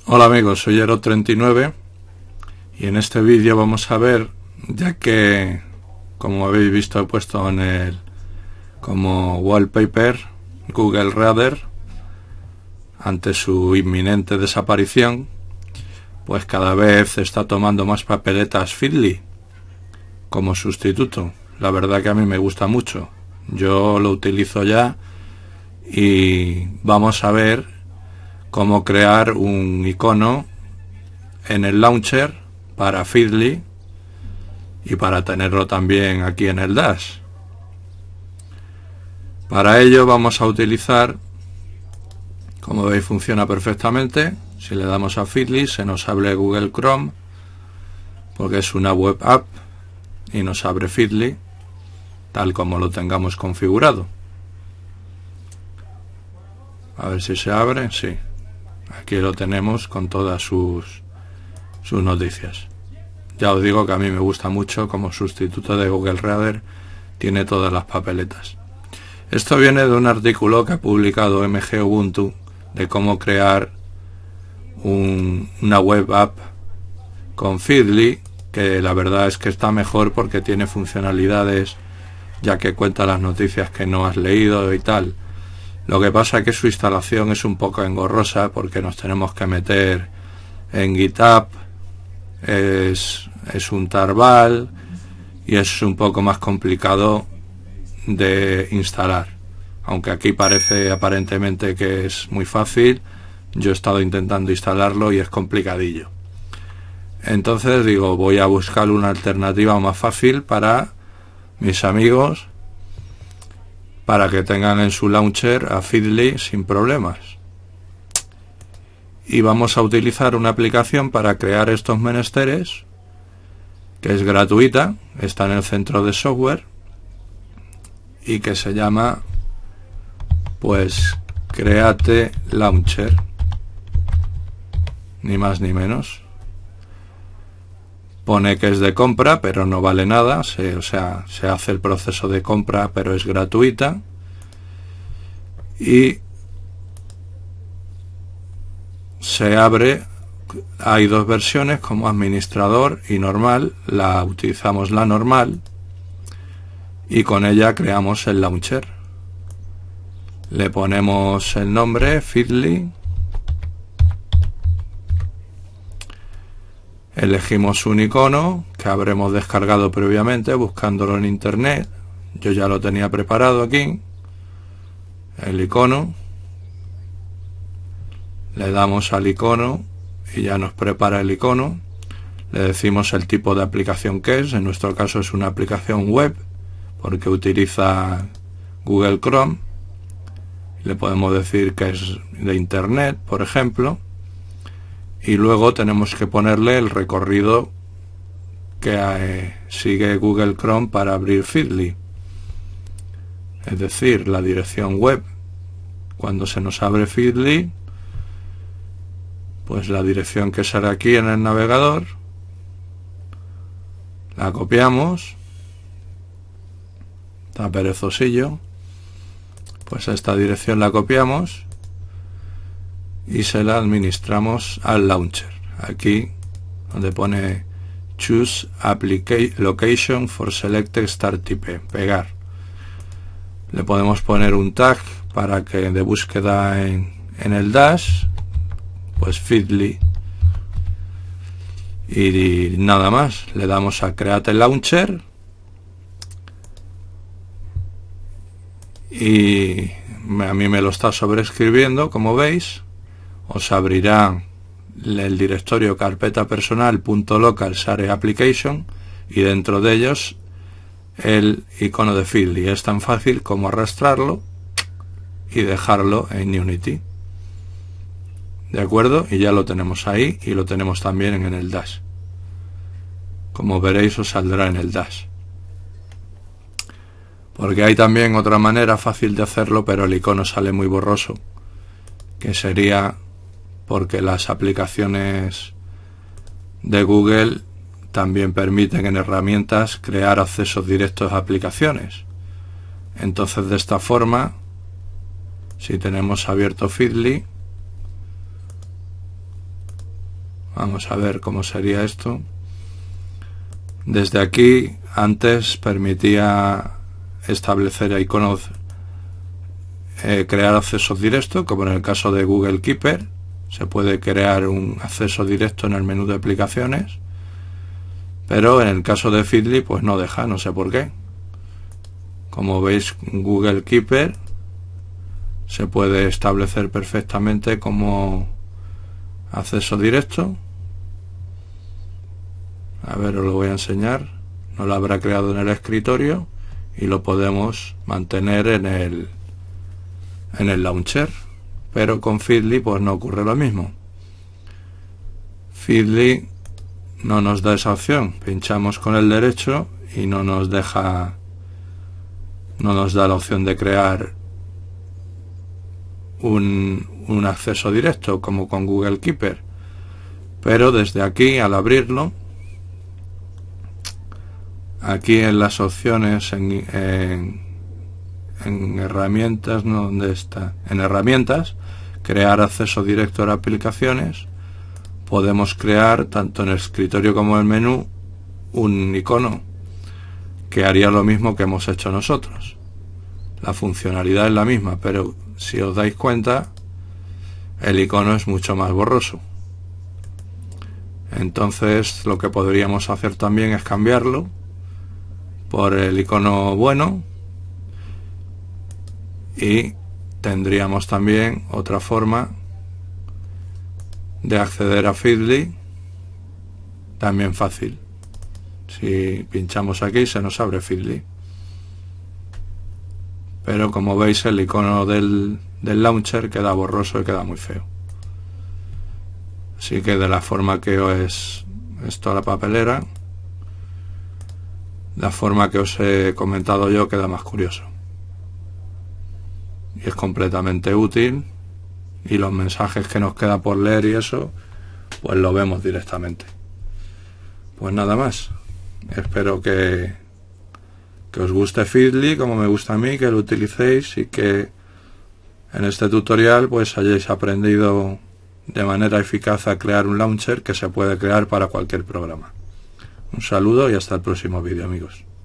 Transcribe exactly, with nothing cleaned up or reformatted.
Hola amigos, soy Ero treinta y nueve y en este vídeo vamos a ver, ya que como habéis visto he puesto en el como wallpaper Google Reader ante su inminente desaparición, pues cada vez está tomando más papeletas Feedly como sustituto. La verdad que a mí me gusta mucho, yo lo utilizo ya y vamos a ver cómo crear un icono en el launcher para Feedly y para tenerlo también aquí en el Dash. Para ello vamos a utilizar, como veis funciona perfectamente, si le damos a Feedly se nos abre Google Chrome porque es una web app y nos abre Feedly tal como lo tengamos configurado. A ver si se abre, sí. Aquí lo tenemos con todas sus, sus noticias. Ya os digo que a mí me gusta mucho, como sustituto de Google Reader, tiene todas las papeletas. Esto viene de un artículo que ha publicado M G Ubuntu de cómo crear un, una web app con Feedly, que la verdad es que está mejor porque tiene funcionalidades, ya que cuenta las noticias que no has leído y tal. Lo que pasa es que su instalación es un poco engorrosa porque nos tenemos que meter en GitHub, es, es un tarbal y es un poco más complicado de instalar. Aunque aquí parece aparentemente que es muy fácil, yo he estado intentando instalarlo y es complicadillo. Entonces digo, voy a buscar una alternativa más fácil para mis amigos, para que tengan en su launcher a Feedly sin problemas. Y vamos a utilizar una aplicación para crear estos menesteres, que es gratuita, está en el centro de software y que se llama pues Create Launcher, ni más ni menos. Pone que es de compra, pero no vale nada, se, o sea, se hace el proceso de compra, pero es gratuita. Y se abre, hay dos versiones, como administrador y normal. La utilizamos la normal y con ella creamos el launcher. Le ponemos el nombre Feedly. Elegimos un icono que habremos descargado previamente buscándolo en internet. Yo ya lo tenía preparado aquí. El icono. Le damos al icono y ya nos prepara el icono. Le decimos el tipo de aplicación que es. En nuestro caso es una aplicación web porque utiliza Google Chrome. Le podemos decir que es de internet, por ejemplo. Y luego tenemos que ponerle el recorrido que eh, sigue Google Chrome para abrir Feedly, es decir, la dirección web. Cuando se nos abre Feedly, pues la dirección que sale aquí en el navegador la copiamos. Está perezosillo. Pues esta dirección la copiamos y se la administramos al launcher, aquí donde pone Choose Application Location for Selected Start Type, pegar. Le podemos poner un tag para que de búsqueda en, en el Dash, pues Feedly, y, y nada más. Le damos a Create Launcher y a mí me lo está sobreescribiendo, como veis. Os abrirá el directorio carpeta personal punto local share application y dentro de ellos el icono de Feedly. Es tan fácil como arrastrarlo y dejarlo en Unity, de acuerdo, y ya lo tenemos ahí y lo tenemos también en el Dash. Como veréis, os saldrá en el Dash, porque hay también otra manera fácil de hacerlo, pero el icono sale muy borroso, que sería porque las aplicaciones de Google también permiten en herramientas crear accesos directos a aplicaciones. Entonces, de esta forma, si tenemos abierto Feedly, Vamos a ver cómo sería esto. Desde aquí, antes permitía establecer iconos, eh, crear accesos directos, como en el caso de Google Keeper. Se puede crear un acceso directo en el menú de aplicaciones, pero en el caso de Feedly pues no deja, no sé por qué. Como veis, Google Keeper se puede establecer perfectamente como acceso directo. A ver, os lo voy a enseñar. No lo habrá creado en el escritorio y lo podemos mantener en el en el launcher, pero con Feedly pues no ocurre lo mismo. Feedly no nos da esa opción. Pinchamos con el derecho y no nos deja, no nos da la opción de crear un, un acceso directo como con Google Keeper. Pero desde aquí, al abrirlo, aquí en las opciones, en, en, en herramientas, ¿no? ¿Dónde está? En herramientas, crear acceso directo a aplicaciones, podemos crear tanto en el escritorio como en el menú un icono que haría lo mismo que hemos hecho nosotros. La funcionalidad es la misma, pero si os dais cuenta, el icono es mucho más borroso. Entonces lo que podríamos hacer también es cambiarlo por el icono bueno, y tendríamos también otra forma de acceder a Feedly, también fácil. Si pinchamos aquí se nos abre Feedly, pero como veis el icono del, del launcher queda borroso y queda muy feo. Así que de la forma que es esto la papelera, la forma que os he comentado yo, queda más curioso y es completamente útil, y los mensajes que nos queda por leer y eso pues lo vemos directamente. Pues nada más, espero que que os guste Feedly como me gusta a mí, que lo utilicéis y que en este tutorial pues hayáis aprendido de manera eficaz a crear un launcher que se puede crear para cualquier programa. Un saludo y hasta el próximo vídeo, amigos.